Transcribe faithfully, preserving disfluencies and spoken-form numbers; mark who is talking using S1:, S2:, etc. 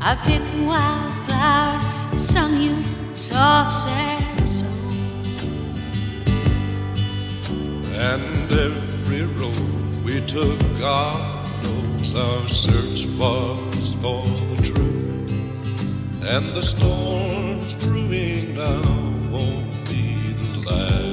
S1: I picked wildflowers and sung you soft, sad songs.
S2: And every road we took, God knows our search was for the truth. And the storms brewing now won't be the last.